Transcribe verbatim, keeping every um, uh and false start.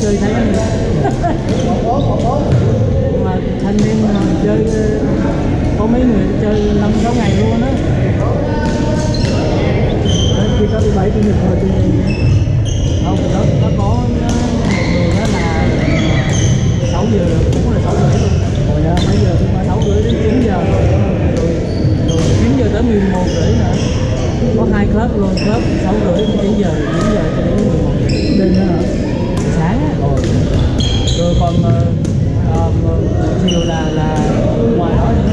chơi thấy mà thanh niên mà chơi có mấy người chơi năm sáu ngày luôn á. Chỉ có thứ bảy chủ nhật thôi chứ không, nó nó có người đó là sáu giờ cũng là sáu rưỡi luôn. Rồi đó, mấy giờ cũng sáu rưỡi đến chín giờ rồi, rồi chín giờ tới mười một rưỡi nữa. Có hai club luôn, club sáu rưỡi đến chín giờ, chín giờ cho đến mười một đêm đó hả? Sáng á. Rồi, rồi còn uh, uh, chiều là là ngoài đó